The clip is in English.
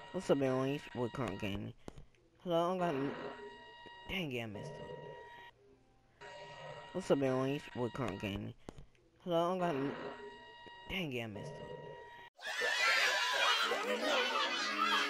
What's up, everyone? It's your boy Current Gaming. Hello, I'm gonna. Dang it, I messed up. What's up, everyone? It's your boy Current Gaming. Hello, I'm gonna. Dang it, I messed up.